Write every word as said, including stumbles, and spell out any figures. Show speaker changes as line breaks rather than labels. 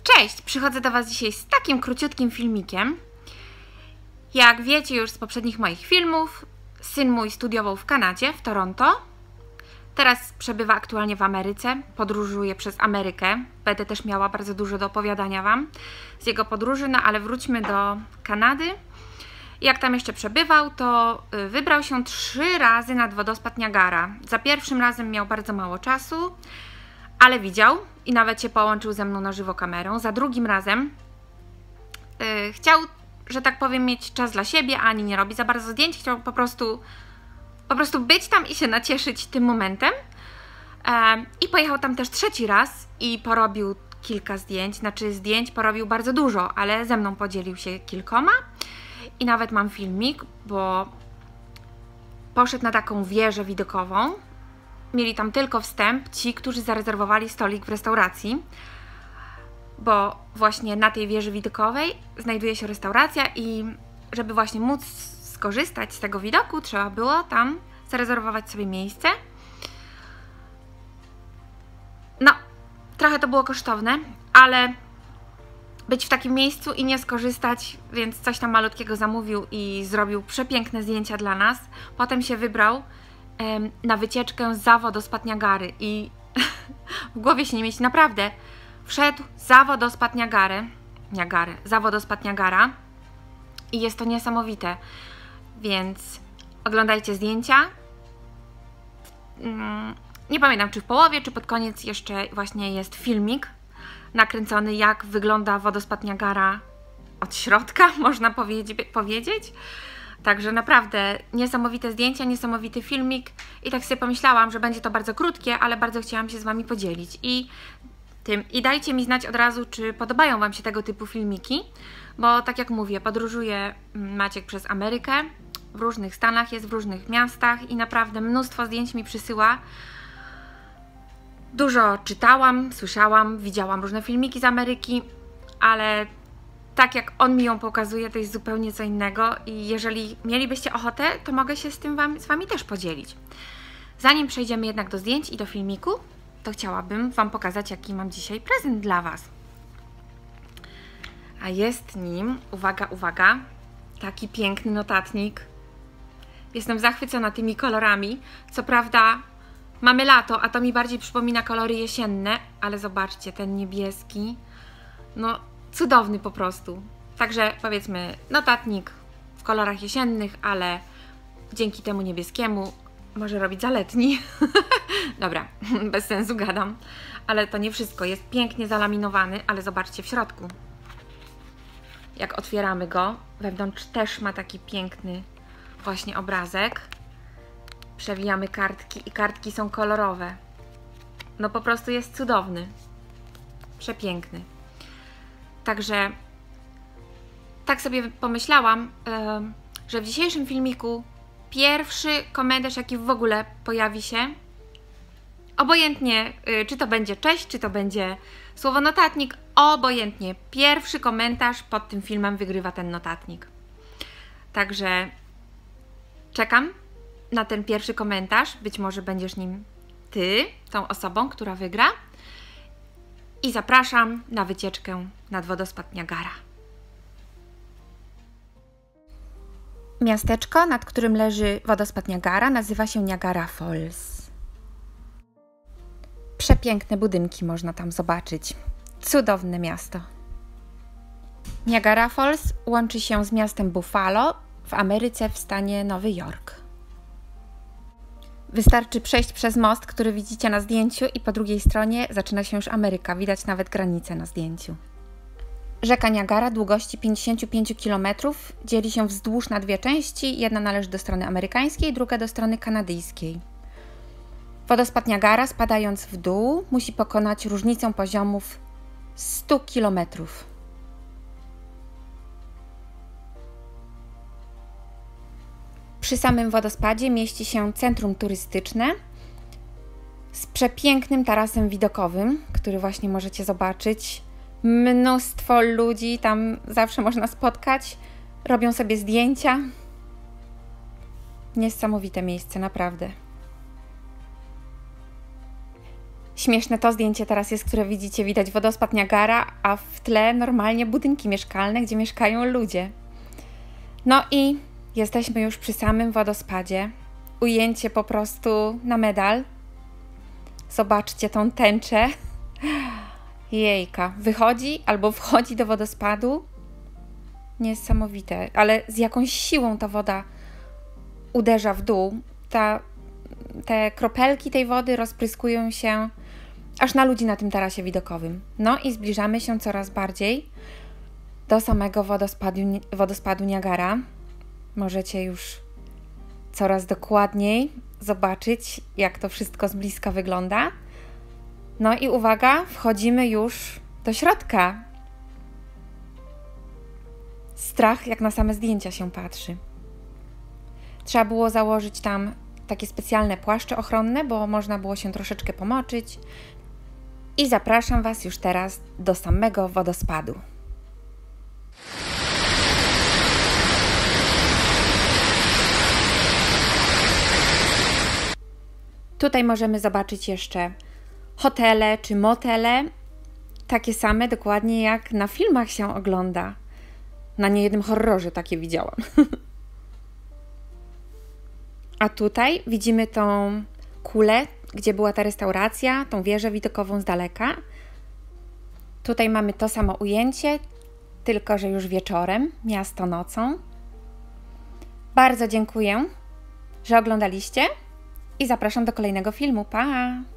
Cześć! Przychodzę do Was dzisiaj z takim króciutkim filmikiem. Jak wiecie już z poprzednich moich filmów, syn mój studiował w Kanadzie, w Toronto. Teraz przebywa aktualnie w Ameryce, podróżuje przez Amerykę. Będę też miała bardzo dużo do opowiadania Wam z jego podróży, no ale wróćmy do Kanady. Jak tam jeszcze przebywał, to wybrał się trzy razy nad wodospad Niagara. Za pierwszym razem miał bardzo mało czasu, ale widział i nawet się połączył ze mną na żywo kamerą. Za drugim razem yy, chciał, że tak powiem, mieć czas dla siebie, ani nie robi za bardzo zdjęć. Chciał po prostu, po prostu być tam i się nacieszyć tym momentem. Yy, I pojechał tam też trzeci raz i porobił kilka zdjęć. Znaczy zdjęć porobił bardzo dużo, ale ze mną podzielił się kilkoma. I nawet mam filmik, bo poszedł na taką wieżę widokową. Mieli tam tylko wstęp ci, którzy zarezerwowali stolik w restauracji, bo właśnie na tej wieży widokowej znajduje się restauracja i żeby właśnie móc skorzystać z tego widoku, trzeba było tam zarezerwować sobie miejsce. No, trochę to było kosztowne, ale być w takim miejscu i nie skorzystać, więc coś tam malutkiego zamówił i zrobił przepiękne zdjęcia dla nas. Potem się wybrał em, na wycieczkę za wodospad Niagary i w głowie się nie mieści, naprawdę. Wszedł za wodospad Niagary, Niagary, za wodospad Niagara i jest to niesamowite, więc oglądajcie zdjęcia. Mm, nie pamiętam, czy w połowie, czy pod koniec jeszcze właśnie jest filmik nakręcony, jak wygląda wodospad Niagara od środka, można powiedzieć. Także naprawdę niesamowite zdjęcia, niesamowity filmik i tak sobie pomyślałam, że będzie to bardzo krótkie, ale bardzo chciałam się z Wami podzielić i tym. I dajcie mi znać od razu, czy podobają Wam się tego typu filmiki, bo tak jak mówię, podróżuje Maciek przez Amerykę, w różnych stanach, jest w różnych miastach i naprawdę mnóstwo zdjęć mi przysyła. Dużo czytałam, słyszałam, widziałam różne filmiki z Ameryki, ale tak jak on mi ją pokazuje, to jest zupełnie co innego i jeżeli mielibyście ochotę, to mogę się z tym wam, z Wami też podzielić. Zanim przejdziemy jednak do zdjęć i do filmiku, to chciałabym Wam pokazać, jaki mam dzisiaj prezent dla Was. A jest nim, uwaga, uwaga, taki piękny notatnik. Jestem zachwycona tymi kolorami. Co prawda mamy lato, a to mi bardziej przypomina kolory jesienne, ale zobaczcie, ten niebieski, no cudowny po prostu. Także powiedzmy notatnik w kolorach jesiennych, ale dzięki temu niebieskiemu może robić za letni. Dobra, bez sensu gadam, ale to nie wszystko. Jest pięknie zalaminowany, ale zobaczcie w środku. Jak otwieramy go, wewnątrz też ma taki piękny właśnie obrazek. Przewijamy kartki i kartki są kolorowe. No po prostu jest cudowny. Przepiękny. Także tak sobie pomyślałam, że w dzisiejszym filmiku pierwszy komentarz, jaki w ogóle pojawi się, obojętnie czy to będzie cześć, czy to będzie słowo notatnik, obojętnie pierwszy komentarz pod tym filmem wygrywa ten notatnik. Także czekam na ten pierwszy komentarz, być może będziesz nim Ty, tą osobą, która wygra. I zapraszam na wycieczkę nad wodospad Niagara. Miasteczko, nad którym leży wodospad Niagara, nazywa się Niagara Falls. Przepiękne budynki można tam zobaczyć. Cudowne miasto. Niagara Falls łączy się z miastem Buffalo w Ameryce w stanie Nowy Jork. Wystarczy przejść przez most, który widzicie na zdjęciu i po drugiej stronie zaczyna się już Ameryka. Widać nawet granicę na zdjęciu. Rzeka Niagara długości pięćdziesiąt pięć kilometrów dzieli się wzdłuż na dwie części. Jedna należy do strony amerykańskiej, druga do strony kanadyjskiej. Wodospad Niagara, spadając w dół, musi pokonać różnicę poziomów stu kilometrów. Przy samym wodospadzie mieści się centrum turystyczne z przepięknym tarasem widokowym, który właśnie możecie zobaczyć. Mnóstwo ludzi tam zawsze można spotkać, robią sobie zdjęcia. Niesamowite miejsce, naprawdę. Śmieszne to zdjęcie teraz jest, które widzicie, widać wodospad Niagara, a w tle normalnie budynki mieszkalne, gdzie mieszkają ludzie. No i jesteśmy już przy samym wodospadzie. Ujęcie po prostu na medal. Zobaczcie tą tęczę. Jejka, wychodzi albo wchodzi do wodospadu. Niesamowite, ale z jakąś siłą ta woda uderza w dół. Ta, te kropelki tej wody rozpryskują się aż na ludzi na tym tarasie widokowym. No i zbliżamy się coraz bardziej do samego wodospadu, wodospadu Niagara. Możecie już coraz dokładniej zobaczyć, jak to wszystko z bliska wygląda. No i uwaga, wchodzimy już do środka. Strach, jak na same zdjęcia się patrzy. Trzeba było założyć tam takie specjalne płaszcze ochronne, bo można było się troszeczkę pomoczyć. I zapraszam Was już teraz do samego wodospadu. Tutaj możemy zobaczyć jeszcze hotele czy motele, takie same dokładnie jak na filmach się ogląda. Na niejednym horrorze takie widziałam. A tutaj widzimy tą kulę, gdzie była ta restauracja, tą wieżę widokową z daleka. Tutaj mamy to samo ujęcie, tylko że już wieczorem, miasto nocą. Bardzo dziękuję, że oglądaliście i zapraszam do kolejnego filmu. Pa!